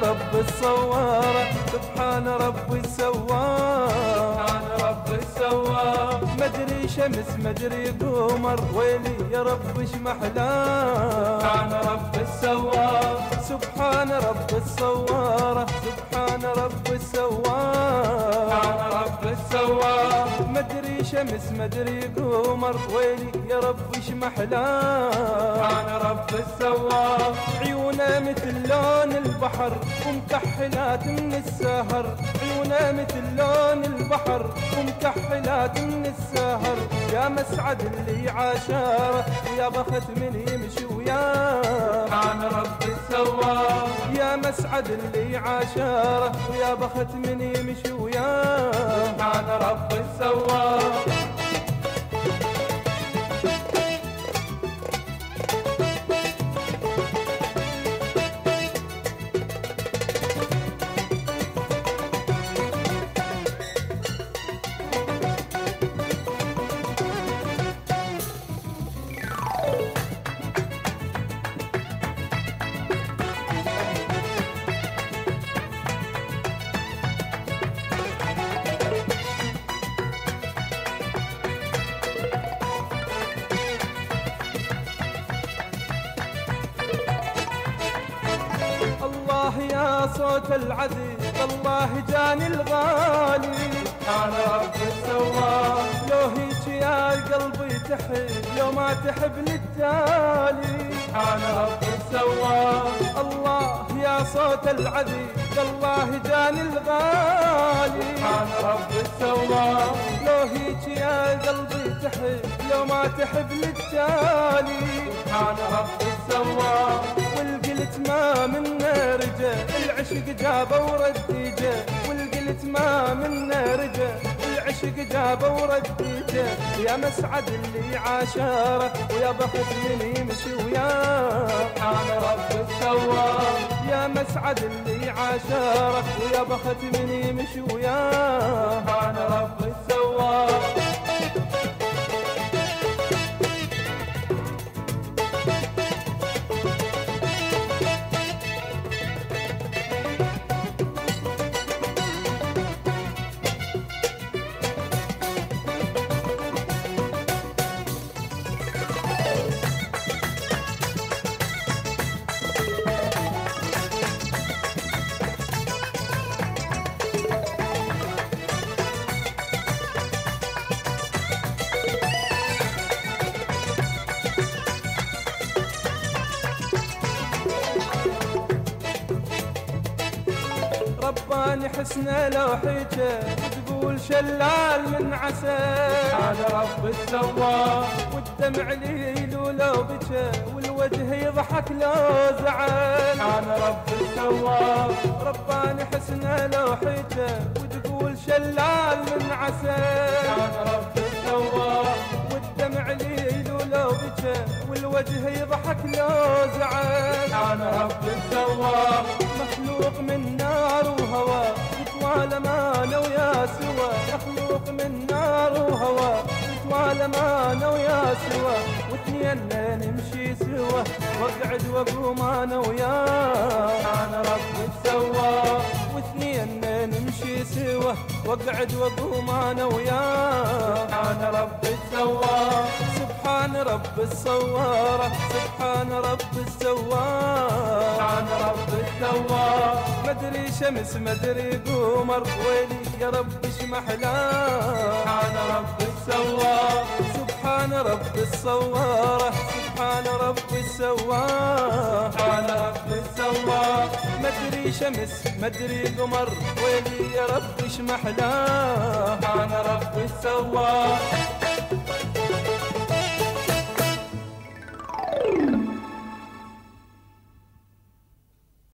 رب الصوارة، سبحان رب السوار، سبحان رب السوار. مدري شمس مدري قمر، ويلي يا رب اش محلاه. سبحان رب السوار، سبحان رب الصوارة، سبحان رب السوار، سبحان رب السوار. مدري شمس مدري قمر، ويلي يا رب اش محلاه. سبحان رب السوار. عيونه مثل لون البحر ومكحلات من السهر، عيونه مثل لون البحر ومكحلات من السهر، يا مسعد اللي عاشره ويا بخت من يمشي وياه. سبحان رب السوار، يا مسعد اللي عاشره ويا بخت من يمشي وياه. سبحان رب السوار. الله يا صوت العذب، الله جاني الغالي. سبحان رب السوار، لو هيك يا قلبي تحب، لو ما تحب للتالي. سبحان رب السوار. الله يا صوت العذب، الله جاني الغالي. سبحان رب السوار، لو هيك يا قلبي تحب، لو ما تحب للتالي. سبحان رب السوار. والقلت ما منا رجا، العشق جابه ورد جا، والقلت ما منا رجا، العشق جابه ورد جا، يا مسعد اللي عاشره ويا بخت من يمشي وياه. سبحان رب السوار، يا مسعد اللي عاشره ويا بخت من يمشي وياه. سبحان رب السوار. رباني حسنه لوحيته وتقول شلال من عسل. سبحان رب السوار، والدمع ليل ولو بكى، والوجه يضحك لو زعل. سبحان رب السوار. رباني حسنه لوحيته وتقول شلال من عسل. سبحان رب السوار، والدمع ليل ولو بكى، والوجه يضحك لو زعل. سبحان رب السوار. مخلوق من نار وهواء يتوالى معنا ويا سوا، مخلوق من نار وهواء يتوالى معنا ويا سوا، واثنينا نمشي سوا واقعد واقوم انا وياه. سبحان رب السوار، واثنينا نمشي سوا واقعد واقوم انا وياه. سبحان رب السوار، سبحان رب الصوارة، سبحان رب السوار، سبحان رب السوار. مدري شمس مدري قمر، ويلي يا رب اش محلاه. سبحان رب السوار، سبحان رب الصوارة، سبحان رب السوار، سبحان رب السوار. مدري شمس مدري قمر، ويلي يا رب اش محلاه. سبحان رب السوار.